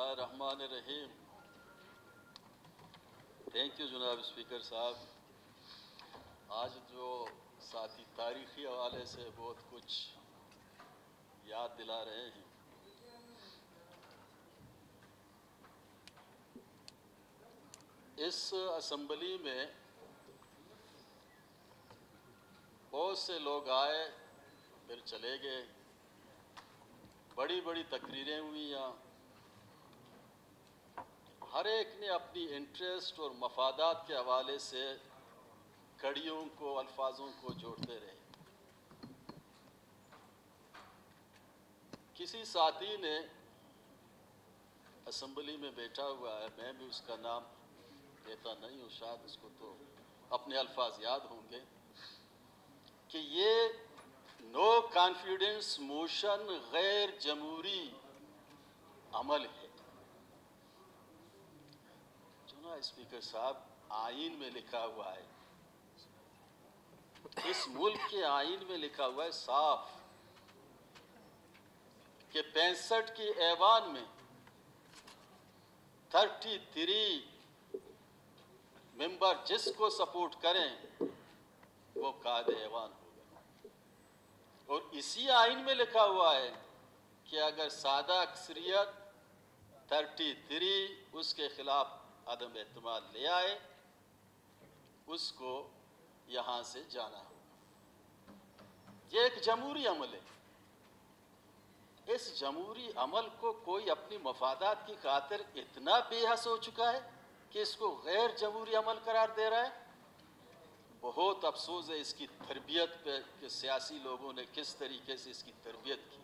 बिस्मिल्लाहिर्रहमानिर्रहीम। Thank you जनाब speaker साहब। आज जो साथी तारीख़ी हवाले से बहुत कुछ याद दिला रहे हैं। इस असम्बली में बहुत से लोग आए फिर चले गए, बड़ी बड़ी तकरीरें हुई। यहाँ हर एक ने अपनी इंटरेस्ट और मफादात के हवाले से कड़ियों को, अल्फाजों को जोड़ते रहे। किसी साथी ने असम्बली में बैठा हुआ है, मैं भी उसका नाम लेता नहीं हूँ, शायद उसको तो अपने अल्फाज याद होंगे, कि ये नो कॉन्फिडेंस मोशन गैर जमहूरी अमल है। चुना स्पीकर साहब, आइन में लिखा हुआ है, इस मुल्क के आइन में लिखा हुआ है साफ कि 65 की ऐवान में 33 मेंबर जिसको सपोर्ट करें वो कायदे ऐवान होगा। और इसी आइन में लिखा हुआ है कि अगर सादा अक्सरियत 33 उसके खिलाफ अदम एतमाद ले आए, उसको यहां से जाना होगा। ये एक जमहूरी अमल है। इस जमहूरी अमल को कोई अपनी मफादात की खातिर इतना बेहस हो चुका है कि इसको गैर जमहूरी अमल करार दे रहा है। बहुत अफसोस है इसकी तरबियत पे कि सियासी लोगों ने किस तरीके से इसकी तरबियत की।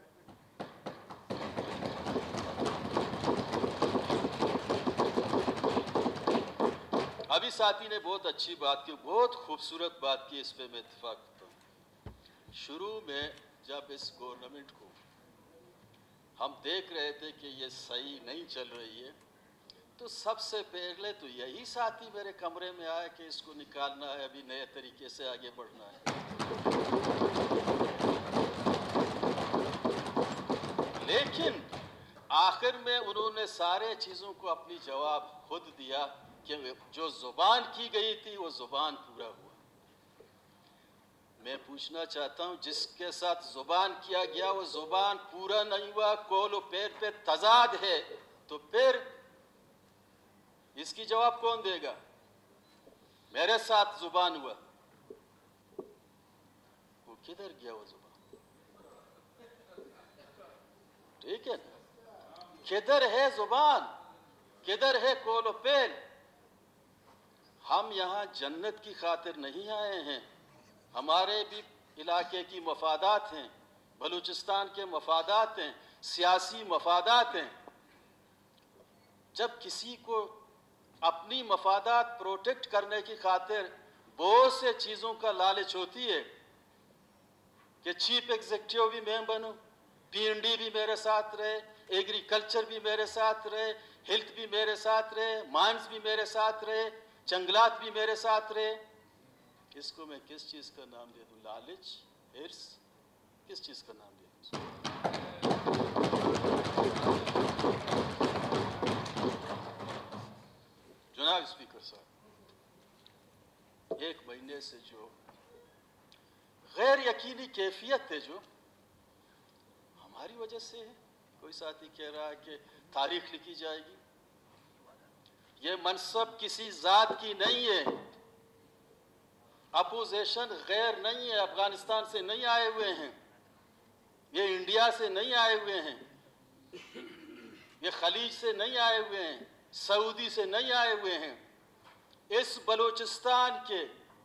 अभी साथी ने बहुत अच्छी बात की, बहुत खूबसूरत बात की, इस पे मैं इत्तेफाक करता हूँ। शुरू में जब इस गवर्नमेंट को हम देख रहे थे कि ये सही नहीं चल रही है, तो सबसे पहले तो यही साथी मेरे कमरे में आया कि इसको निकालना है, अभी नए तरीके से आगे बढ़ना है। लेकिन आखिर में उन्होंने सारे चीज़ों को अपनी जवाब खुद दिया कि जो जुबान की गई थी वो जुबान पूरा हुआ। मैं पूछना चाहता हूं, जिसके साथ जुबान किया गया वो जुबान पूरा नहीं हुआ, कौल पैर पे तजाद है, तो फिर इसकी जवाब कौन देगा? मेरे साथ जुबान हुआ, वो किधर गया वो जुबान? ठीक है ना? किधर है जुबान, किधर है कौल पैर? हम यहां जन्नत की खातिर नहीं आए हैं, हमारे भी इलाके की मफादात हैं, बलूचिस्तान के मफादात हैं, सियासी मफादात हैं। जब किसी को अपनी मफादात प्रोटेक्ट करने की खातिर बहुत से चीज़ों का लालच होती है कि चीफ एग्जीक्यूटिव भी मैं बनूं, पीएनडी भी मेरे साथ रहे, एग्रीकल्चर भी मेरे साथ रहे, हेल्थ भी मेरे साथ रहे, माइंस भी मेरे साथ रहे, जंगलात भी मेरे साथ रहे। इसको मैं किस चीज़ का नाम दे दूं? लालच, हिर्स, किस चीज़ का नाम दे दूं? जनाब स्पीकर साहब, 1 महीने से जो गैर यकीनी कैफियत है जो हमारी वजह से है। कोई साथी कह रहा है कि तारीख लिखी जाएगी। ये मनसब किसी जात की नहीं है, अपोजिशन गैर नहीं है, अफगानिस्तान से नहीं आए हुए हैं, ये इंडिया से नहीं आए हुए हैं, ये खलीज से नहीं आए हुए हैं, सऊदी से नहीं आए हुए हैं। इस बलूचिस्तान के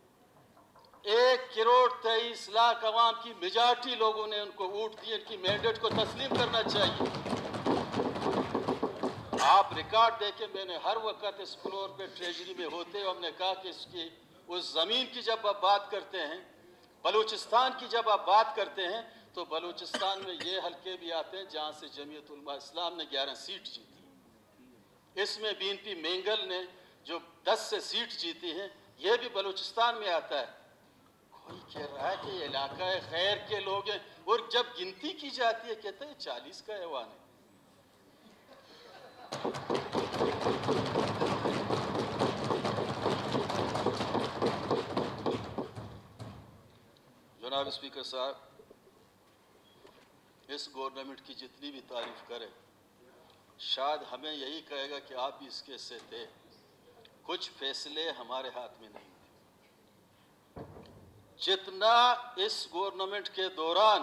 1,23,00,000 अवाम की मेजॉरिटी लोगों ने उनको वोट दिए, इनकी मैंडेट को तस्लीम करना चाहिए। आप रिकॉर्ड देखें, मैंने हर वक्त इस फ्लोर पे ट्रेजरी में होते हुए हमने कहा कि इसकी उस ज़मीन की जब आप बात करते हैं, बलूचिस्तान की जब आप बात करते हैं, तो बलूचिस्तान में ये हल्के भी आते हैं जहाँ से जमीयत उलमा इस्लाम ने 11 सीट जीती। इसमें बीएनपी मेंगल ने जो 10 से सीट जीती हैं, ये भी बलूचिस्तान में आता है। कोई कह रहा है कि इलाका खैर के लोग हैं, और जब गिनती की जाती है कहते हैं 40 का ऐवान है। जनाब स्पीकर साहब, इस गवर्नमेंट की जितनी भी तारीफ करें, शायद हमें यही कहेगा कि आप भी इसके हिस्से थे। कुछ फैसले हमारे हाथ में नहीं थे। जितना इस गवर्नमेंट के दौरान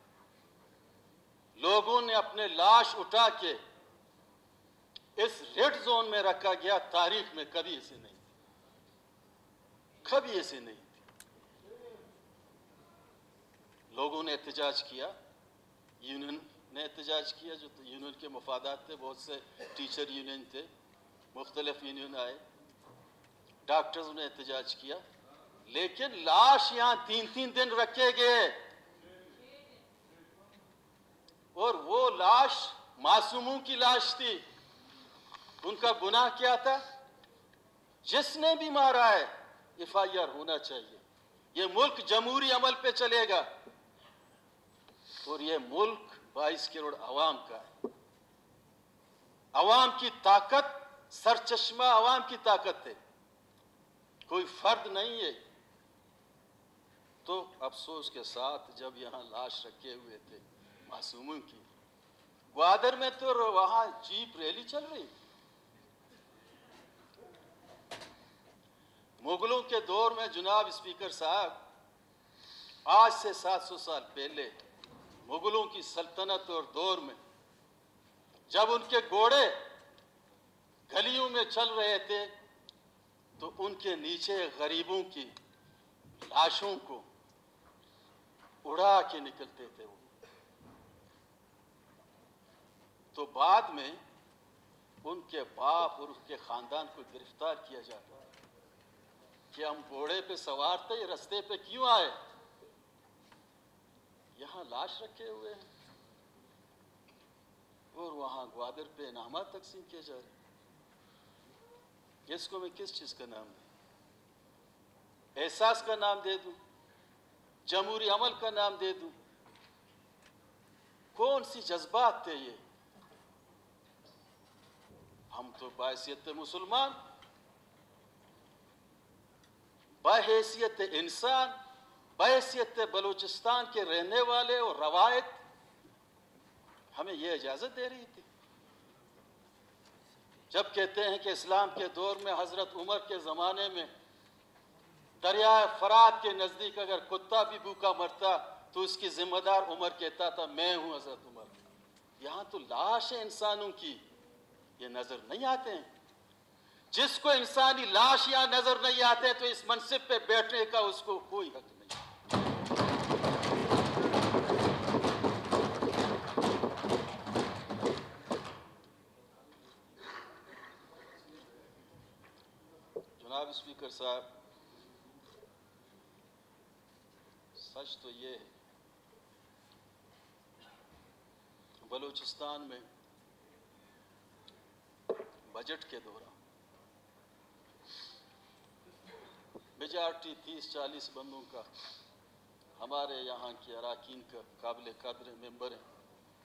लोगों ने अपने लाश उठा के इस रेड जोन में रखा गया, तारीख में कभी ऐसे नहीं थी, कभी ऐसे नहीं थी। लोगों ने एहतजाज किया, यूनियन ने एहतजाज किया, जो यूनियन के मफादात थे, बहुत से टीचर यूनियन थे, मुख्तलिफ यूनियन आए, डॉक्टर्स ने एहतजाज किया, लेकिन लाश यहां 3-3 दिन रखे गए और वो लाश मासूमों की लाश थी। उनका गुनाह क्या था? जिसने भी मारा है FIR होना चाहिए। ये मुल्क जमहूरी अमल पे चलेगा और ये मुल्क 22 करोड़ आवाम का है। आवाम की ताकत, सरचश्मा आवाम की ताकत है, कोई फर्द नहीं है। तो अफसोस के साथ जब यहां लाश रखे हुए थे मासूमों की, ग्वादर में तो वहां जीप रैली चल रही। मुगलों के दौर में जनाब स्पीकर साहब, आज से 700 साल पहले मुगलों की सल्तनत और दौर में जब उनके घोड़े गलियों में चल रहे थे तो उनके नीचे गरीबों की लाशों को उड़ा के निकलते थे वो। तो बाद में उनके बाप और उनके खानदान को गिरफ्तार किया जाता कि हम घोड़े पे सवार थे, ये रास्ते पे क्यों आए? यहां लाश रखे हुए हैं और वहां ग्वादर पे इनामात तकसीम किए जा रहे। इसको मैं किस चीज का नाम दूं? एहसास का नाम दे दूं? जमहूरी अमल का नाम दे दूं? कौन सी जज्बात थे ये? हम तो बाहैसियत मुसलमान, बाहैसियत इंसान, बाहैसियत बलूचिस्तान के रहने वाले और रवायत हमें यह इजाजत दे रही थी। जब कहते हैं कि इस्लाम के दौर में हजरत उमर के जमाने में दरिया फरात के नजदीक अगर कुत्ता भी भूखा मरता तो उसकी जिम्मेदार उमर कहता था, मैं हूं हजरत उमर। यहां तो लाश है इंसानों की, ये नजर नहीं आते हैं। जिसको इंसानी लाश यहां नजर नहीं आते तो इस मनसिब पे बैठने का उसको कोई हक नहीं। जनाब स्पीकर साहब, सच तो ये है, बलूचिस्तान में बजट के दौरान मेजॉरिटी 30-40 बंदों का हमारे यहाँ के अराकीन का काबिल कद्र मेंबर हैं।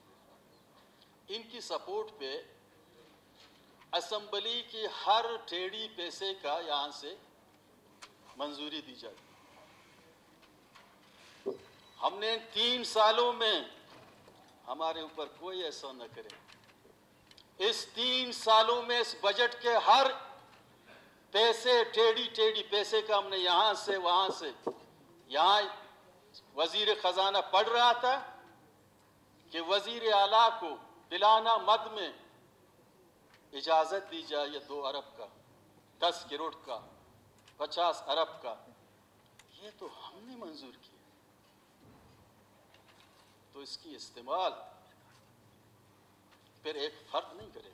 इनकी सपोर्ट पे असम्बली की हर टेढ़ी पैसे का यहाँ से मंजूरी दी जाती। हमने 3 सालों में, हमारे ऊपर कोई ऐसा न करे, इस 3 सालों में इस बजट के हर पैसे, टेढ़ी पैसे का हमने यहां से वहां से, यहां वजीर खजाना पढ़ रहा था कि वजीर आला को बिलाना मद में इजाजत दी जाए ये 2 अरब का, 10 करोड़ का, 50 अरब का, ये तो हमने मंजूर किया। तो इसकी इस्तेमाल फिर एक फर्द नहीं करेगा।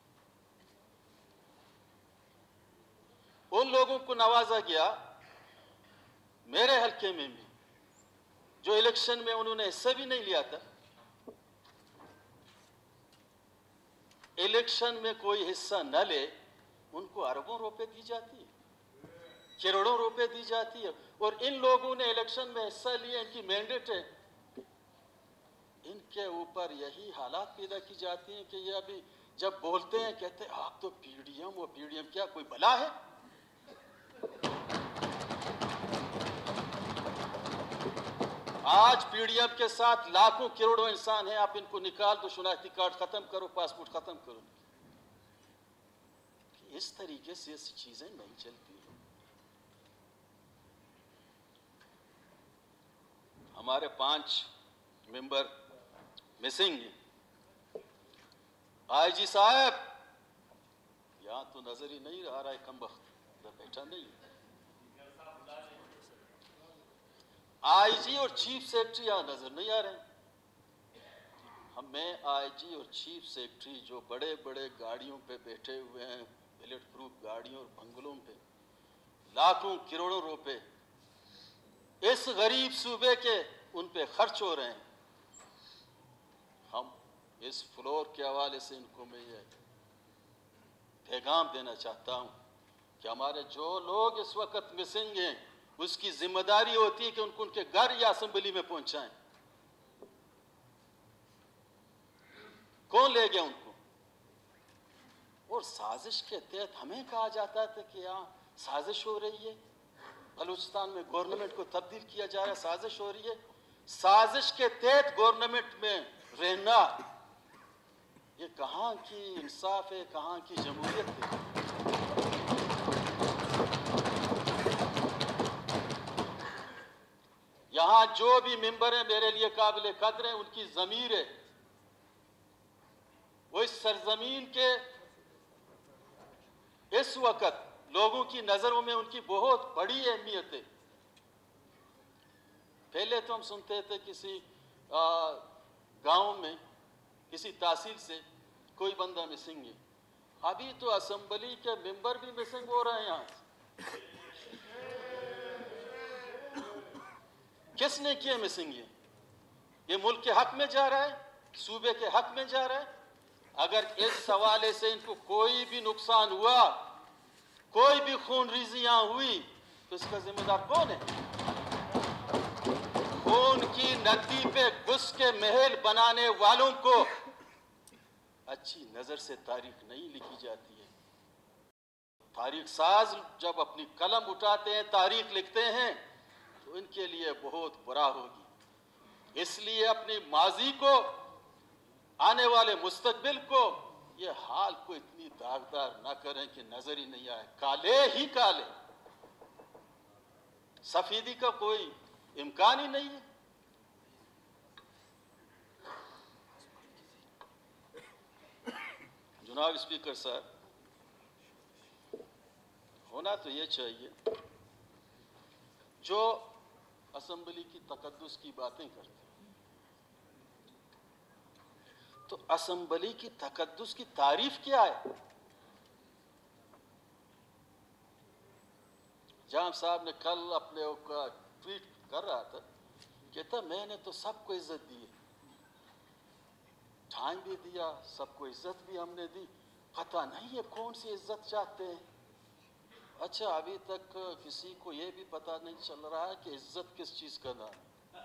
उन लोगों को नवाजा गया, मेरे हल्के में भी, जो इलेक्शन में उन्होंने हिस्सा भी नहीं लिया था। इलेक्शन में कोई हिस्सा न ले, उनको अरबों रुपए दी जाती है, करोड़ों रुपए दी जाती है। और इन लोगों ने इलेक्शन में हिस्सा लिया, इनकी मैंडेट है, इनके ऊपर यही हालात पैदा की जाती हैं कि ये अभी जब बोलते हैं कहते हैं आप तो पीडीएम, वो पीडीएम क्या कोई बला है? आज पीडीएम के साथ लाखों करोड़ों इंसान हैं, आप इनको निकाल दो, शनाख्ती कार्ड खत्म करो, पासपोर्ट खत्म करो। इस तरीके से ऐसी चीजें नहीं चलती हैं। हमारे 5 मेंबर मिसिंग हैं। आईजी साहब यहां तो नजर ही नहीं आ रहा है, कम वक्त बैठा नहीं। आईजी और चीफ सेक्रेटरी यहां नजर नहीं आ रहे। हमें आईजी और चीफ सेक्रेटरी जो बड़े बड़े गाड़ियों पे बैठे हुए हैं, बुलेट प्रूफ गाड़ियों और बंगलों पे, लाखों करोड़ों रुपए इस गरीब सूबे के उन पे खर्च हो रहे हैं। हम इस फ्लोर के हवाले से इनको मैं ये पैगाम देना चाहता हूं कि हमारे जो लोग इस वक्त मिसिंग हैं, उसकी जिम्मेदारी होती है कि उनको उनके घर या असेंबली में पहुंचाएं। कौन ले गया उनको? और साजिश के तहत हमें कहा जाता था कि यहाँ साजिश हो रही है, बलूचिस्तान में गवर्नमेंट को तब्दील किया जा रहा है, साजिश हो रही है। साजिश के तहत गवर्नमेंट में रहना, ये कहाँ की इंसाफ है, कहाँ की जमहूरियत है? यहां जो भी मेंबर है मेरे लिए काबिल कद्र है, उनकी जमीर है, वो इस सरजमीन के इस वक्त लोगों की नजरों में उनकी बहुत बड़ी अहमियत है। पहले तो हम सुनते थे किसी गांव में किसी तहसील से कोई बंदा मिसिंग है, अभी तो असेंबली के मेंबर भी मिसिंग हो रहे हैं। यहां किसने किए मिसिंग? ये मुल्क के हक में जा रहा है, सूबे के हक में जा रहा है। अगर इस हवाले से इनको कोई भी नुकसान हुआ, कोई भी खूनरेज़ी यहां हुई, तो इसका जिम्मेदार कौन है? खून की नदी पे घुस के महल बनाने वालों को अच्छी नजर से तारीख नहीं लिखी जाती है। तारीख साज जब अपनी कलम उठाते हैं, तारीख लिखते हैं, तो इनके लिए बहुत बुरा होगी। इसलिए अपनी माजी को, आने वाले मुस्तकबिल को, ये हाल को इतनी दागदार ना करें कि नजर ही नहीं आए, काले ही काले, सफेदी का कोई इम्कान ही नहीं है। जनाब स्पीकर साहब, होना तो ये चाहिए, जो असेंबली की तकद्दुस की बातें करते हैं, तो असेंबली की तकद्दुस की तारीफ क्या है? जाम साहब ने कल अपने का ट्वीट कर रहा था, कहता मैंने तो सबको इज्जत दी है, टाइम भी दिया, सबको इज्जत भी हमने दी, पता नहीं है कौन सी इज्जत चाहते हैं। अच्छा, अभी तक किसी को यह भी पता नहीं चल रहा है कि इज्जत किस चीज का नाम है।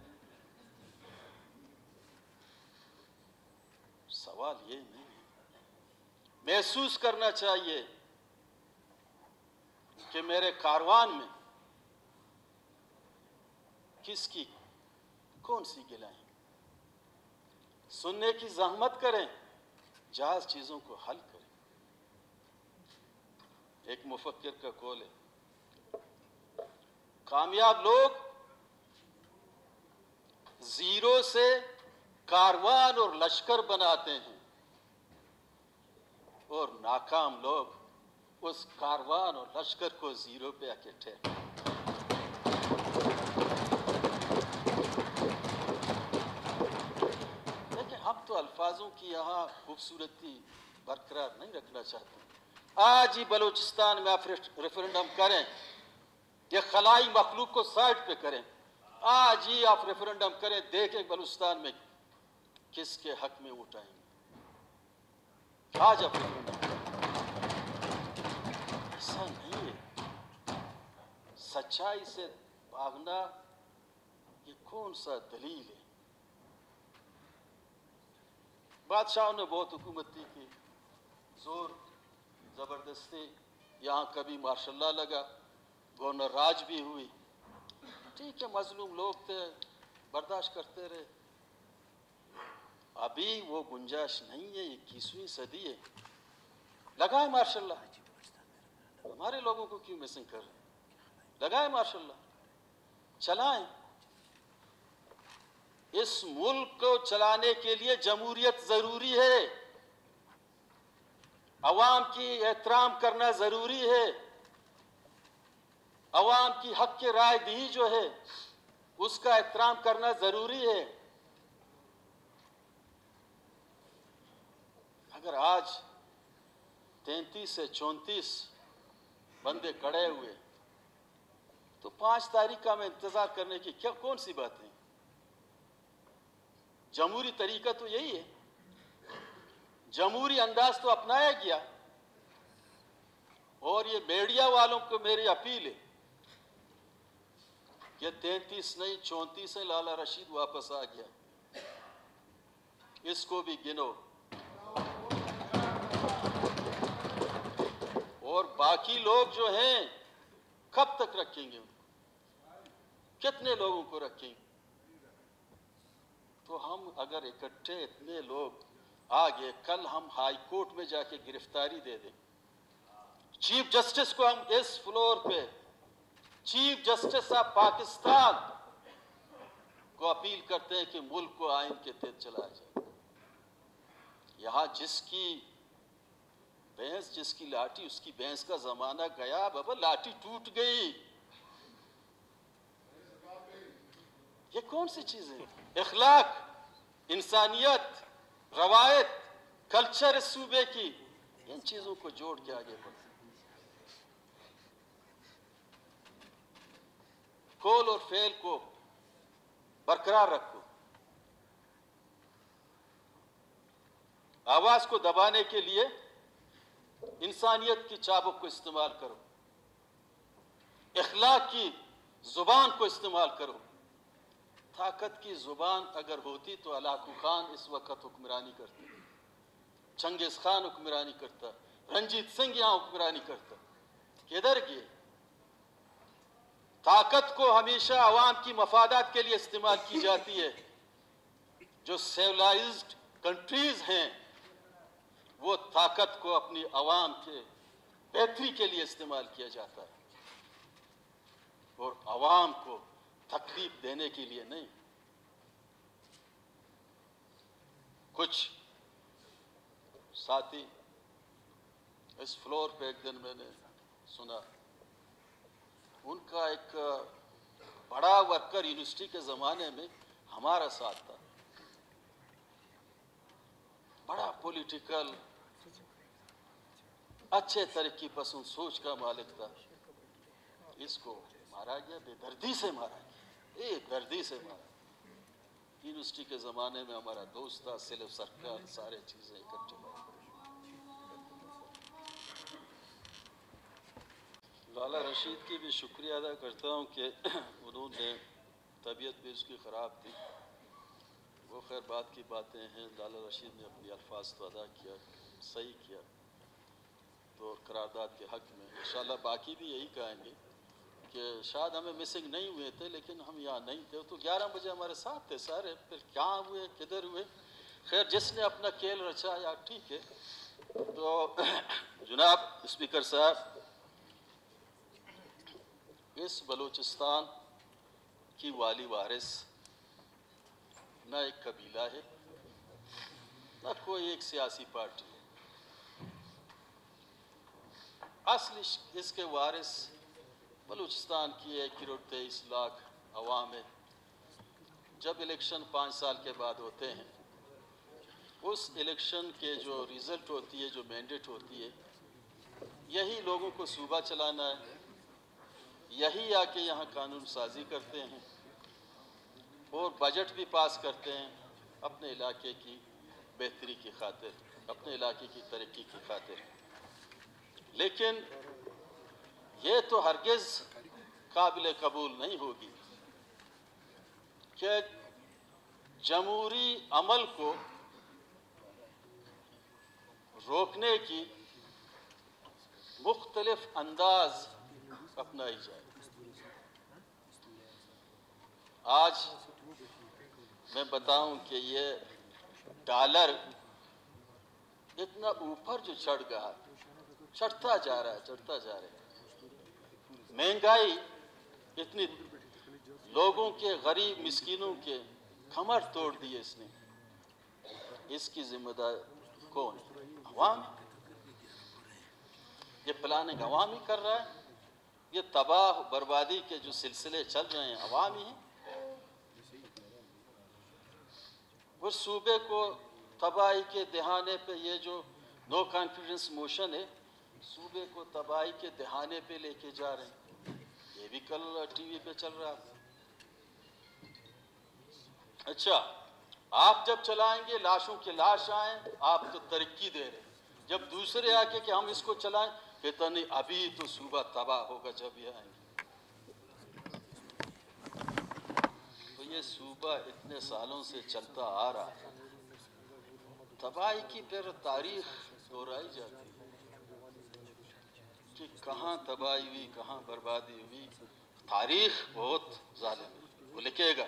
सवाल ये नहीं है, महसूस करना चाहिए कि मेरे कारवान में किसकी कौन सी गिलाएं। सुनने की जहमत करें, जायज चीजों को हल करें। एक मुफक्किर का कौल है, कामयाब लोग जीरो से कारवान और लश्कर बनाते हैं, और नाकाम लोग उस कारवान और लश्कर को जीरो पे आके ठहरते हैं। लेकिन हम तो अल्फाजों की यहाँ खूबसूरती बरकरार नहीं रखना चाहते। आज ही बलूचिस्तान में आप रेफरेंडम करें, ये खलाई मखलूक को साइड पे करें, आज ही आप रेफरेंडम करें, देखें बलूचिस्तान में किसके हक में वोट आएंगे। आज आप रेफरेंडम करें, ऐसा नहीं है। सच्चाई से भागना ये कौन सा दलील है? बादशाहों ने बहुत हुकूमती की, जोर ज़बरदस्ती, यहाँ कभी मार्शल लगा, गवर्नर राज भी हुई। ठीक है, मजलूम लोग थे, बर्दाश्त करते रहे। अभी वो गुंजाइश नहीं है, 21वीं सदी है। लगाए मार्शल, हमारे लोगों को क्यों मिसिंग कर रहे हैं? लगाए मार्शल, चलाएं। इस मुल्क को चलाने के लिए जमहूरियत जरूरी है, अवाम की एहतराम करना जरूरी है, अवाम की हक की राय दी जो है उसका एहतराम करना जरूरी है। अगर आज 33 से 34 बंदे खड़े हुए तो 5 तारीख का हमें इंतजार करने की क्या कौन सी बात है? जमहूरी तरीका तो यही है, जमहूरी अंदाज तो अपनाया गया। और ये मीडिया वालों को मेरी अपील है, ये 33 नहीं 34 से लाला रशीद वापस आ गया, इसको भी गिनो। और बाकी लोग जो हैं कब तक रखेंगे? कितने लोगों को रखेंगे? तो हम अगर इकट्ठे इतने लोग आ गए, कल हम हाई कोर्ट में जाके गिरफ्तारी दे दें। चीफ जस्टिस को हम इस फ्लोर पे चीफ जस्टिस ऑफ पाकिस्तान को अपील करते हैं कि मुल्क को आइन के तहत चलाया जाए। यहां जिसकी भैंस जिसकी लाठी उसकी भैंस का जमाना गया बाबा, लाठी टूट गई। ये कौन सी चीज है? इखलाक, इंसानियत, रवायत, कल्चर इस सूबे की, इन चीजों को जोड़ के आगे बढ़े। कौल और फेल को बरकरार रखो, आवाज को दबाने के लिए इंसानियत की चाबुक को इस्तेमाल करो, इखलाक की जुबान को इस्तेमाल करो। ताकत की जुबान अगर होती तो अलाकू खान इस वक्त हुक्मरानी करते, चंगेज खान हुक्मरानी करता, रंजीत सिंह यहां हुक्मरानी करता। किधर गए? ताकत को हमेशा अवाम की मफादात के लिए इस्तेमाल की जाती है। जो सिविलाइज्ड कंट्रीज हैं वो ताकत को अपनी अवाम के बेहतरी के लिए इस्तेमाल किया जाता है और अवाम को तकलीफ देने के लिए नहीं। कुछ साथी इस फ्लोर पे एक दिन मैंने सुना, उनका एक बड़ा वर्कर यूनिवर्सिटी के ज़माने में हमारा साथ था, बड़ा पॉलिटिकल, अच्छे तरक्की पसंद सोच का मालिक था। इसको मारा गया, बेदर्दी से मारा गया, बेदर्दी से मारा। यूनिवर्सिटी के ज़माने में हमारा दोस्त था, सिलेब सरकार, सारे चीज़ें इकट्ठे। लाला रशीद की भी शुक्रिया अदा करता हूँ कि उन्होंने, तबीयत भी उसकी ख़राब थी, वो खैर बात की बातें हैं। लाला रशीद ने अपनी अल्फाज तो अदा किया, सही किया, तो करारदाद के हक़ में इंशाल्लाह बाकी भी यही कहेंगे कि शायद हमें मिसिंग नहीं हुए थे, लेकिन हम यहाँ नहीं थे। तो 11 बजे हमारे साथ थे सारे, फिर क्या हुए किधर हुए, खैर जिसने अपना खेल रचा या ठीक है। तो जनाब स्पीकर साहब, इस बलूचिस्तान की वाली वारिस न एक कबीला है, न कोई एक सियासी पार्टी है। असली इसके वारिस बलूचिस्तान की 1,23,00,000 अवाम है। जब इलेक्शन 5 साल के बाद होते हैं, उस इलेक्शन के जो रिज़ल्ट होती है, जो मैंडेट होती है, यही लोगों को सूबा चलाना है, यही आके यहाँ कानून साजी करते हैं और बजट भी पास करते हैं अपने इलाके की बेहतरी की खातिर, अपने इलाके की तरक्की की खातिर। लेकिन ये तो हरगिज़ काबिल कबूल नहीं होगी कि जमहूरी अमल को रोकने की मुख्तलिफ अंदाज अपनाई जाए। आज मैं बताऊं कि ये डॉलर इतना ऊपर जो चढ़ गया, चढ़ता जा रहा है, महंगाई इतनी, लोगों के, गरीब मिस्किनों के कमर तोड़ दिए इसने। इसकी जिम्मेदार कौन? अवाम। ये प्लानिंग अवाम ही कर रहा है। ये तबाह बर्बादी के जो सिलसिले चल रहे हैं अवाम ही हैं। वो सूबे को तबाही के दहाने पे, ये जो नो कॉन्फिडेंस मोशन है, सूबे को तबाही के दहाने पे लेके जा रहे हैं। ये भी कल टीवी पे चल रहा था। अच्छा, आप जब चलाएंगे लाशों के लाश आए, आप तो तरक्की दे रहे। जब दूसरे आके कि हम इसको चलाएं, कहता नहीं अभी तो सूबा तबाह होगा जब ये आएंगे। तो ये सूबा इतने सालों से चलता आ रहा है, तबाही की फिर तारीख दोहराई जाती है कि कहाँ तबाही हुई, कहाँ बर्बादी हुई। तारीख बहुत जालिम है, वो लिखेगा।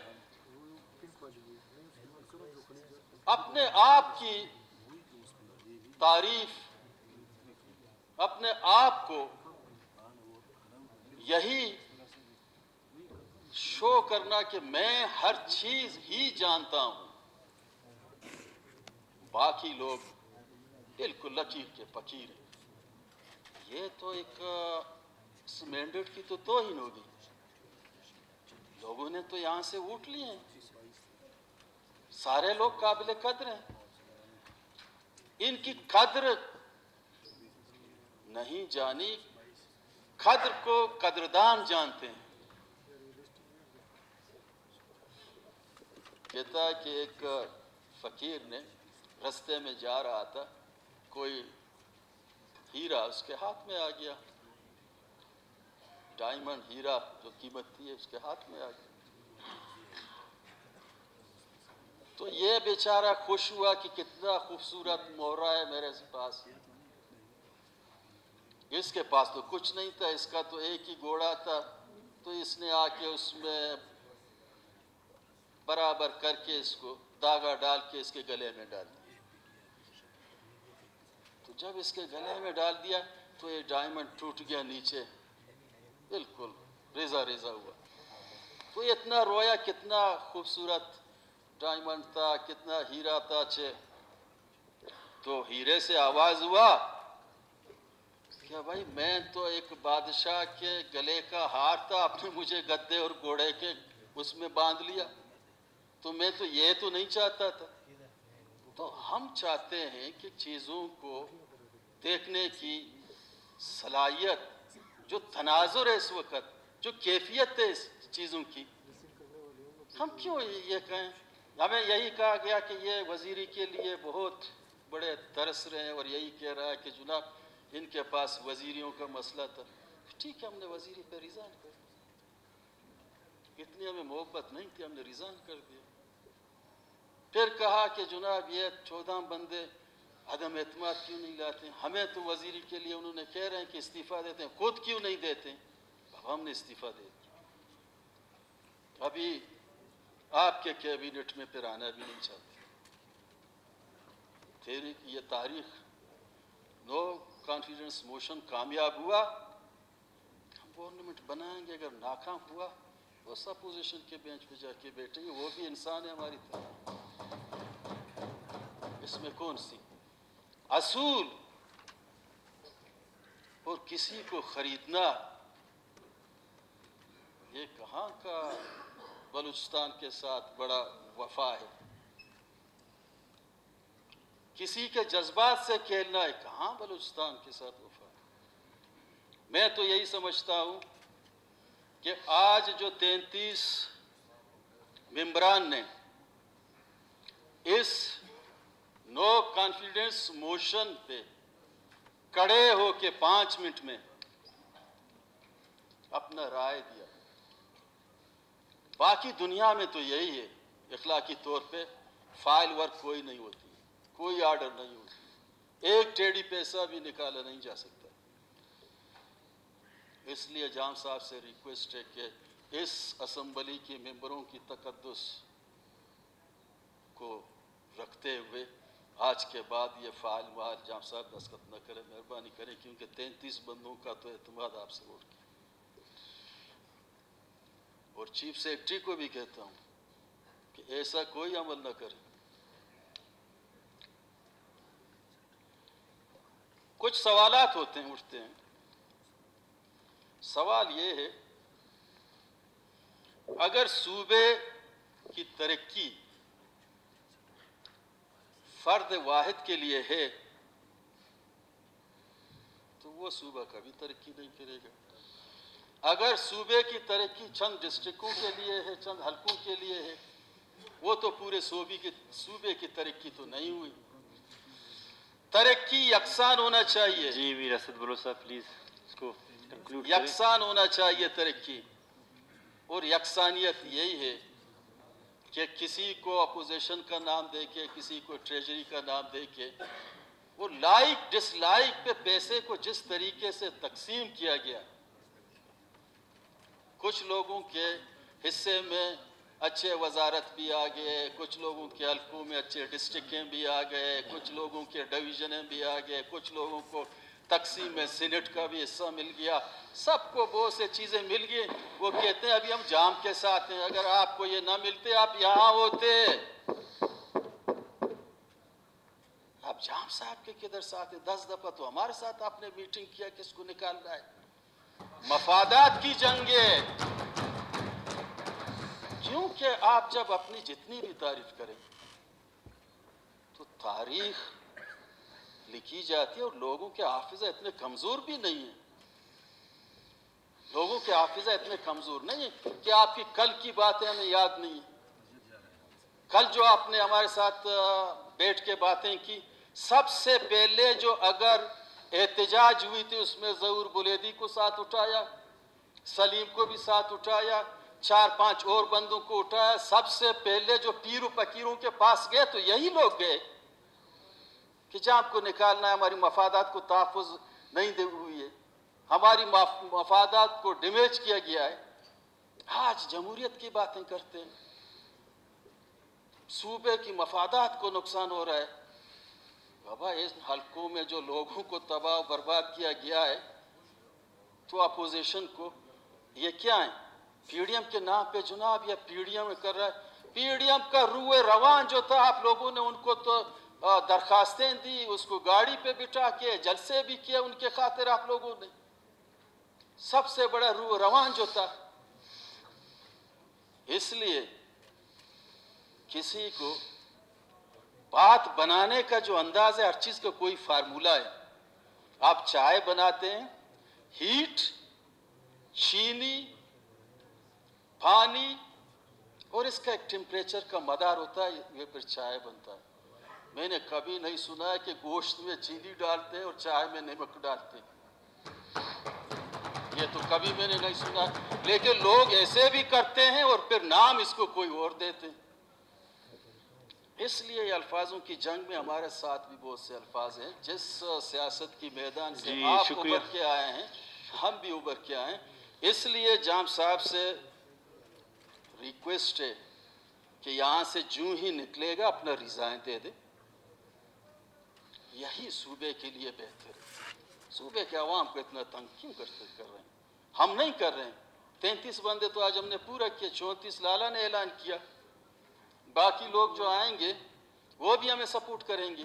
अपने आप की तारीफ, अपने आप को यही शो करना कि मैं हर चीज ही जानता हूं, बाकी लोग बिल्कुल लकीर के फकीर हैं। ये तो एक मैंडेट की तो तौहीन होगी। लोगों ने तो यहां से उठ लिए हैं। सारे लोग काबिल कद्र हैं, इनकी कद्र नहीं जानी, कद्र को कद्रदान जानते हैं। कहता है कि एक फकीर ने रास्ते में जा रहा था, कोई हीरा उसके हाथ में आ गया, डायमंड हीरा जो कीमत थी उसके हाथ में आ गया। तो ये बेचारा खुश हुआ कि कितना खूबसूरत मोहरा है मेरे पास। इसके पास तो कुछ नहीं था, इसका तो एक ही घोड़ा था। तो इसने आके उसमें बराबर करके इसको धागा डाल के इसके गले में डाल दिया। तो जब इसके गले में डाल दिया तो ये डायमंड टूट गया नीचे, बिल्कुल रेजा रेजा हुआ। तो इतना रोया, कितना खूबसूरत डायमंड था, कितना हीरा था। तो हीरे से आवाज हुआ क्या भाई, मैं तो एक बादशाह के गले का हार था, आपने मुझे गद्दे और घोड़े के उसमें बांध लिया। तो मैं तो ये तो नहीं चाहता था। तो हम चाहते हैं कि चीज़ों को देखने की सलाहियत, जो तनाजुर है इस वक्त, जो कैफियत है इस चीज़ों की, हम क्यों ये कहें? हमें यही कहा गया कि ये वजीरी के लिए बहुत बड़े तरस रहे हैं और यही कह रहा है कि जनाब इनके पास वजीरियों का मसला था। ठीक है, हमने वजीरी पे रिजाइन कर दिया, इतनी हमें मोहब्बत नहीं थी, हमने रिजाइन कर दिया। फिर कहा कि जनाब ये 14 बंदे अदम एतमाद क्यों नहीं लाते? हमें तो वजीरी के लिए उन्होंने कह रहे हैं कि इस्तीफा देते हैं, खुद क्यों नहीं देते? अब हमने इस्तीफा दे दिया। अभी आपके कैबिनेट में फिर आना भी नहीं चाहते। फिर ये तारीख नो कॉन्फिडेंस मोशन कामयाब हुआ, हम गवर्नमेंट बनाएंगे। अगर नाकाम हुआ वो अपोजिशन के बेंच पे जाके बैठेंगे, वो भी इंसान है हमारी तरह। इसमें कौन सी असूल और किसी को खरीदना, ये कहाँ का बलूचिस्तान के साथ बड़ा वफा है? किसी के जज्बात से खेलना है, कहाँ बलूचिस्तान के साथ वफा है? मैं तो यही समझता हूं कि आज जो 33 मेंबरान ने इस नो कॉन्फिडेंस मोशन पे कड़े होके 5 मिनट में अपना राय दिया। बाकी दुनिया में तो यही है, इखलाकी तौर पे फाइल वर्क कोई नहीं होती, कोई आर्डर नहीं होती, एक टेढ़ी पैसा भी निकाला नहीं जा सकता। इसलिए जाम साहब से रिक्वेस्ट है कि इस असम्बली के मेंबरों की तकद्दुस को रखते हुए आज के बाद ये फाइल वाल जाम साहब दस्तखत न करें, मेहरबानी करें, क्योंकि 33 बंदों का तो एतमाद आपसे वोट किया। और चीफ सेक्रेटरी को भी कहता हूं कि ऐसा कोई अमल न करे। कुछ सवालात होते हैं, उठते हैं। सवाल ये है, अगर सूबे की तरक्की फर्द वाहिद के लिए है तो वो सूबा कभी तरक्की नहीं करेगा। अगर सूबे की तरक्की चंद डिस्ट्रिक्टों के लिए है, चंद हलकों के लिए है, वो तो पूरे सूबे की तरक्की तो नहीं हुई। तरक्की यकसान होना चाहिए। जी मीर असद बोलो साहब प्लीज इसको कंक्लूड करें। यकसान होना चाहिए तरक्की, और यकसानियत यही है कि किसी को अपोजिशन का नाम देके, किसी को ट्रेजरी का नाम देके, वो लाइक डिसलाइक पे पैसे को जिस तरीके से तकसीम किया गया, कुछ लोगों के हिस्से में अच्छे वजारत भी आ गए, कुछ लोगों के हल्कों में अच्छे डिस्ट्रिक्टें भी आ गए, कुछ लोगों के डिवीजनें भी आ गए, कुछ लोगों को तकसीम में सीनेट का भी हिस्सा मिल गया, सबको बहुत से चीज़ें मिल गई। वो कहते हैं अभी हम जाम के साथ हैं, अगर आपको ये ना मिलते आप यहाँ होते। आप जाम साहब के किधर साथ हैं? 10 दफा तो हमारे साथ आपने मीटिंग किया, किसको निकालना है? मफादात की जंगे। क्योंकि आप जब अपनी जितनी भी तारीफ करें तो तारीख लिखी जाती है, और लोगों के हाफिजा इतने कमजोर भी नहीं है। लोगों के हाफिजा इतने कमजोर नहीं है कि आपकी कल की बातें हमें याद नहीं है। कल जो आपने हमारे साथ बैठ के बातें की, सबसे पहले जो अगर एहतजाज हुई थी उसमें ज़हूर बुलेदी को साथ उठाया, सलीम को भी साथ उठाया, 4-5 और बंदों को उठाया। सबसे पहले जो पीर फकीरों के पास गए तो यही लोग गए कि जाम को निकालना है, हमारी मफादात को तहफ़्फ़ुज़ नहीं दी हुई है, हमारी मफादात को डैमेज किया गया है। आज जमहूरियत की बातें करते हैं, सूबे की मफादात को नुकसान हो रहा है। बाबा इस हल्कों में जो लोगों को तबाह बर्बाद किया गया है, तो अपोजिशन को ये क्या है? पीडीएम के नाम पे जुनाब या पीडीएम कर रहा है। पीडीएम का रूए रवान जो था, आप लोगों ने उनको तो दरखास्तें दी, उसको गाड़ी पे बिठा के जलसे भी किए उनके खातिर आप लोगों ने। सबसे बड़ा रूए रवान जो था। इसलिए किसी को बात बनाने का जो अंदाज है, हर चीज का कोई फार्मूला है। आप चाय बनाते हैं, हीट, चीनी, पानी और इसका एक टेम्परेचर का मदार होता है, ये फिर चाय बनता है। मैंने कभी नहीं सुना है कि गोश्त में चीनी डालते हैं और चाय में नमक डालते हैं, ये तो कभी मैंने नहीं सुना। लेकिन लोग ऐसे भी करते हैं और फिर नाम इसको कोई और देते हैं। इसलिए अल्फाजों की जंग में हमारे साथ भी बहुत से अल्फाज हैं। जिस सियासत की मैदान से आप उभर के आए हैं, हम भी उभर के आए हैं। इसलिए जाम साहब से रिक्वेस्ट है कि यहाँ से जूं ही निकलेगा अपना रिजाइन दे दे, यही सूबे के लिए बेहतर है। सूबे के अवाम को इतना तंग क्यों कर रहे हैं? हम नहीं कर रहे हैं। 33 बंदे तो आज हमने पूरा किए, 34 लाला ने ऐलान किया। बाकी लोग जो आएंगे वो भी हमें सपोर्ट करेंगे।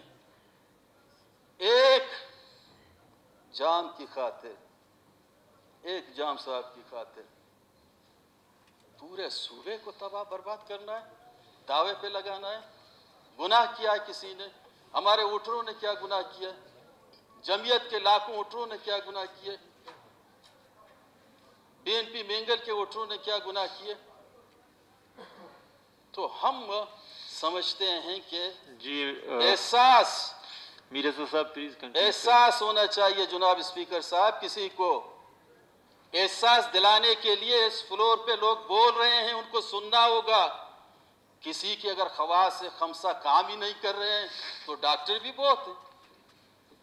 एक जाम की खातिर, एक जाम साहब की खातिर पूरे सूबे को तबाह बर्बाद करना है, दावे पे लगाना है। गुनाह किया है किसी ने, हमारे वोटरों ने क्या गुनाह किया, जमीयत के लाखों वोटरों ने क्या गुनाह किए, बीएनपी मेंगल के वोटरों ने क्या गुनाह किए। तो हम समझते हैं कि एहसास होना चाहिए जनाब स्पीकर साहब। किसी को एहसास दिलाने के लिए इस फ्लोर पे लोग बोल रहे हैं, उनको सुनना होगा। किसी की अगर खवास से खमसा काम ही नहीं कर रहे हैं तो डॉक्टर भी बहुत है।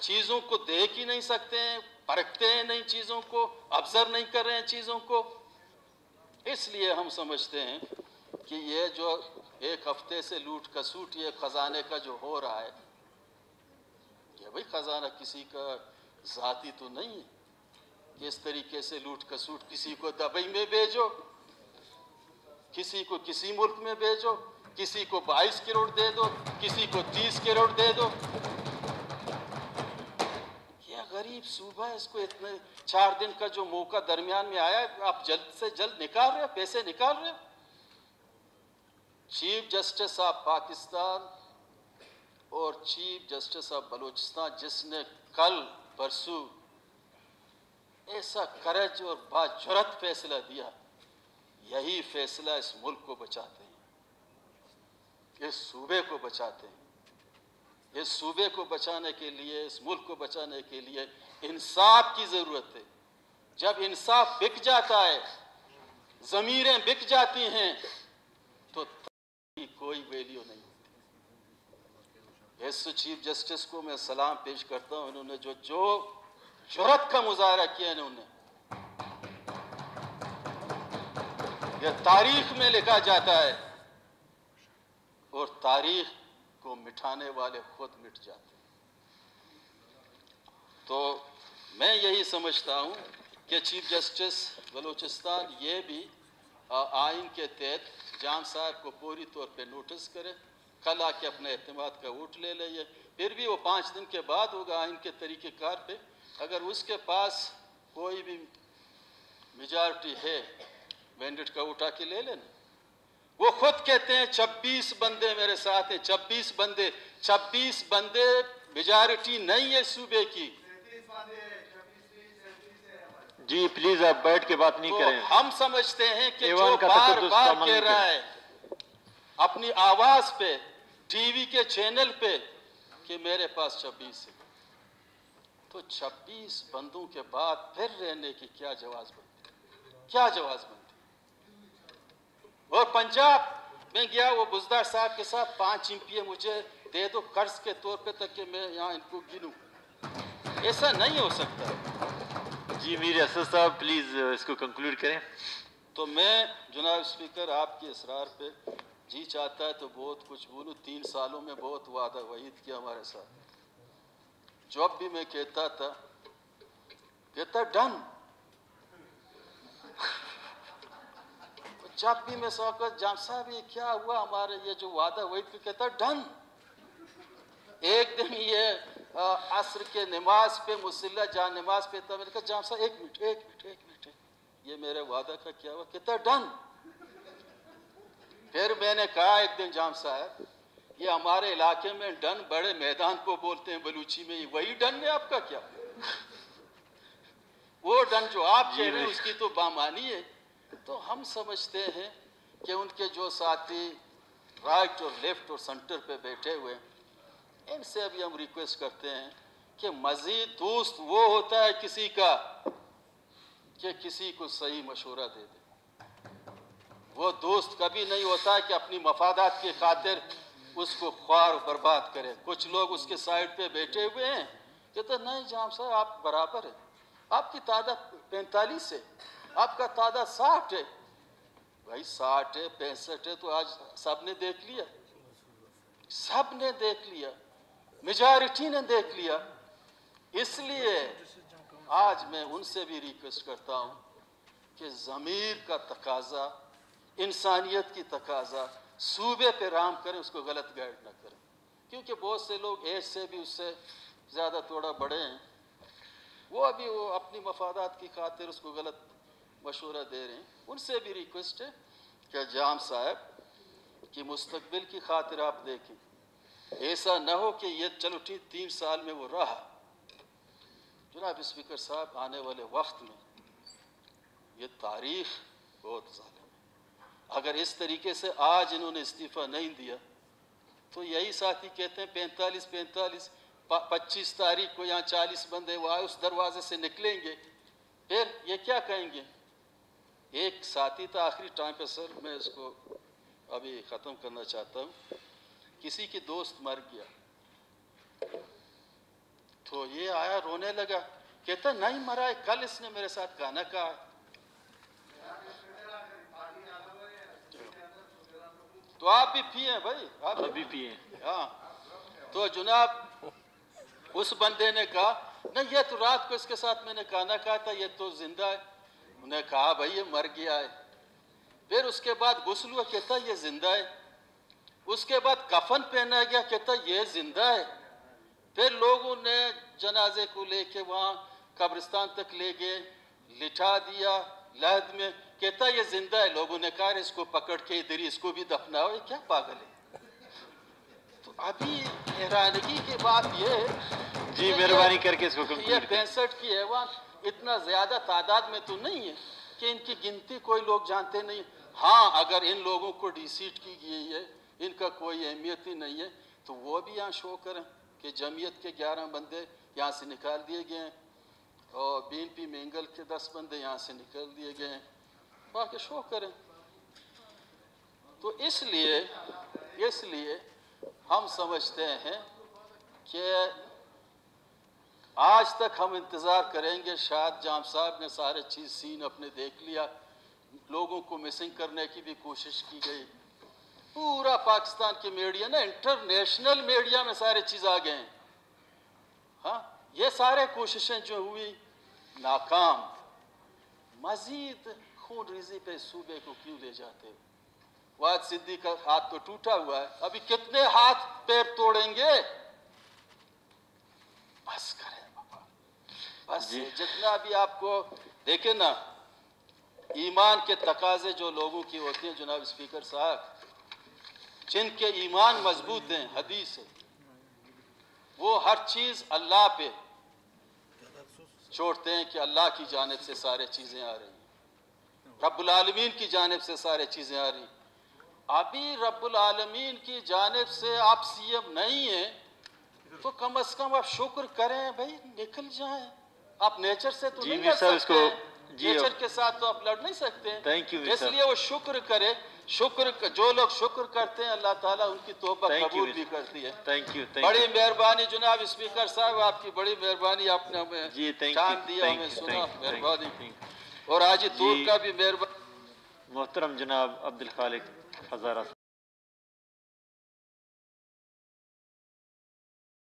चीज़ों को देख ही नहीं सकते हैं, परखते हैं नहीं चीज़ों को, ऑब्जर्व नहीं कर रहे हैं चीज़ों को। इसलिए हम समझते हैं कि ये जो एक हफ्ते से लूट खसूट ये खजाने का जो हो रहा है, ये भाई खजाना किसी का जाती तो नहीं है कि इस तरीके से लूट खसूट किसी को दुबई में भेजो, किसी को किसी मुल्क में भेजो, किसी को 22 करोड़ दे दो, किसी को 30 करोड़ दे दो। ये गरीब सूबा है, इसको इतने 4 दिन का जो मौका दरमियान में आया, आप जल्द से जल्द निकाल रहे हो, पैसे निकाल रहे हो। चीफ जस्टिस ऑफ पाकिस्तान और चीफ जस्टिस ऑफ बलूचिस्तान जिसने कल परसों ऐसा करज और बाजुरत फैसला दिया, यही फैसला इस मुल्क को बचाते हैं, इस सूबे को बचाते हैं। इस सूबे को बचाने के लिए, इस मुल्क को बचाने के लिए इंसाफ की ज़रूरत है। जब इंसाफ बिक जाता है, ज़मीरें बिक जाती हैं, तो कोई वैल्यू नहीं होती। इस चीफ जस्टिस को मैं सलाम पेश करता हूँ, इन्होंने जो जुर्रत का मुजाहरा किया, इन्होंने यह तारीख में लिखा जाता है और तारीख को मिटाने वाले खुद मिट जाते हैं। तो मैं यही समझता हूं कि चीफ जस्टिस बलूचिस्तान ये भी आइन के तहत जाम साहब को पूरी तौर पे नोटिस करे, कल आके अपने एतमाद का वोट ले ले। फिर भी वो 5 दिन के बाद होगा आइन के तरीक़ेकार पे। अगर उसके पास कोई भी मेजॉरिटी है, मैंडेट का उठा के ले लेना। वो खुद कहते हैं 26 बंदे मेरे साथ हैं, 26 बंदे मेजॉरिटी नहीं है सूबे की। जी प्लीज आप बैठ के बात नहीं तो करें। हम समझते हैं कि जो बार बार कह रहा है अपनी आवाज पे, टीवी के चैनल पे कि मेरे पास 26 है, तो 26 बंदों के बाद फिर रहने की क्या जवाब बनती, क्या जवाब बनती। और पंजाब में गया, वो बुजदार साहब के साथ 5 एमपीए मुझे दे दो कर्ज के तौर पे, तक कि मैं यहाँ इनको गिनूं। ऐसा नहीं हो सकता। जी मीर असद साहब प्लीज इसको कंक्लूड करें। तो मैं जनाब स्पीकर आपके इसरार पे जी चाहता है तो बहुत कुछ बोलूँ। 3 सालों में बहुत वादा वहीद किया हमारे साथ। जब भी मैं कहता डन, जब भी मैं शौकत जाम साहब ये क्या हुआ हमारे ये जो वादा वहीद कहता डन। एक दिन ये असर के नमाज पे मुसल्ला जहाँ नमाज पे था, मैंने कहा जाम साहब एक मिनट ये मेरे वादा का क्या हुआ, कहता डन। फिर मैंने कहा एक दिन जाम साहब ये हमारे इलाके में डन बड़े मैदान को बोलते हैं बलूची में, वही डन है आपका क्या? वो डन जो आप कह रहे हैं उसकी तो बामानी है। तो हम समझते हैं कि उनके जो साथी राइट और लेफ्ट और सेंटर पे बैठे हुए, इनसे भी हम रिक्वेस्ट करते हैं कि मजीद दोस्त वो होता है किसी का कि किसी को सही मशवरा दे दे। वो दोस्त कभी नहीं होता कि अपनी मफादात की खातिर उसको ख्वार बर्बाद करे। कुछ लोग उसके साइड पे बैठे हुए हैं कि तो नहीं जाम साहब आप बराबर है, आपकी तादाद 45 है, आपका तादाद 60 है। भाई 60 है 65 है तो आज सबने देख लिया, सबने देख लिया, मेजॉरिटी ने देख लिया। इसलिए आज मैं उनसे भी रिक्वेस्ट करता हूं कि ज़मीर का तकाजा, इंसानियत की तकाजा सूबे पे राम करें, उसको गलत गाइड ना करें। क्योंकि बहुत से लोग एज से भी उससे ज़्यादा थोड़ा बड़े हैं, वो अभी वो अपनी मफादात की खातिर उसको गलत मशवरा दे रहे हैं। उनसे भी रिक्वेस्ट है कि जाम साहब की मुस्तकबिल की खातिर आप देखें, ऐसा न हो कि ये चलो ठीक 3 साल में वो रहा। जनाब स्पीकर साहब आने वाले वक्त में ये तारीख बहुत ज़ालिम है। अगर इस तरीके से आज इन्होंने इस्तीफ़ा नहीं दिया तो यही साथी कहते हैं 45 25 तारीख को यहाँ 40 बंदे वो आए उस दरवाजे से निकलेंगे, फिर ये क्या कहेंगे। एक साथी था आखिरी टाइम पे, सर मैं इसको अभी ख़त्म करना चाहता हूँ। किसी की दोस्त मर गया, तो ये आया रोने लगा, कहता नहीं मरा है, कल इसने मेरे साथ गाना कहा है। तो आप भी पिए भाई, आप अभी पिए। हाँ। तो जनाब उस बंदे ने कहा नहीं ये तो रात को इसके साथ मैंने गाना कहा था, ये तो जिंदा है। उन्हें कहा भाई ये मर गया है। फिर उसके बाद गुस्ल हुआ, कहता ये जिंदा है। उसके बाद कफन पहना गया, कहता ये जिंदा है। फिर लोगों ने जनाजे को लेके वहाँ कब्रिस्तान तक ले गए, लिटा दिया लहद में, कहता ये जिंदा है। लोगों ने कहा इसको पकड़ के इधर ही इसको भी दफनाओ, ये क्या पागल है। तो अभी हैरानगी की बात ये जी मेहरबानी करके इसको ये 65 की हैवान इतना ज्यादा तादाद में तो नहीं है कि इनकी गिनती कोई लोग जानते नहीं। हाँ, अगर इन लोगों को डिसीट की गई है, इनका कोई अहमियत ही नहीं है, तो वो भी यहाँ शो करें कि जमीयत के 11 बंदे यहाँ से निकाल दिए गए हैं और BNP मेंगल के 10 बंदे यहाँ से निकाल दिए गए हैं, बाकी शो करें। तो इसलिए हम समझते हैं कि आज तक हम इंतज़ार करेंगे, शायद जाम साहब ने सारे चीज़ सीन अपने देख लिया, लोगों को मिसिंग करने की भी कोशिश की गई। पूरा पाकिस्तान के मीडिया ना, इंटरनेशनल मीडिया में सारे चीज़ आ गए हैं। हाँ, ये सारे कोशिशें जो हुई नाकाम। मजीद खून रेज़ी पे सूबे को क्यों ले जाते हो? वाद सिद्दीक का हाथ तो टूटा हुआ है, अभी कितने हाथ पैर तोड़ेंगे? बस करें बाबा, बस। जितना भी आपको देखे ना, ईमान के तकाजे जो लोगों की होती हैं जनाब स्पीकर साहब, जिनके ईमान मजबूत हैं, हदीस है, वो हर चीज अल्लाह पे छोड़ते हैं कि अल्लाह की जानिब से सारे चीजें आ रही हैं, रब्बुल आलमीन की जानिब से सारे चीजें आ रही। अभी रब्बुल आलमीन की जानिब से आप सीएम नहीं है तो कम से कम आप शुक्र करें भाई, निकल जाएं। आप नेचर से तो नहीं लड़ सकते, नेचर के साथ तो आप लड़ नहीं सकते। इसलिए वो शुक्र करे। जो लोग शुक्र करते हैं अल्लाह ताला उनकी तौबा कबूल भी करती है। बड़ी मेहरबानी जनाब स्पीकर साहब, आपकी बड़ी मेहरबानी, आपने हमें टाइम दिया, हमें सुना, मेहरबानी। और आज तूर का भी मेहरबानी। मोहतरम जनाब अब्दुल खालिक हज़ारा।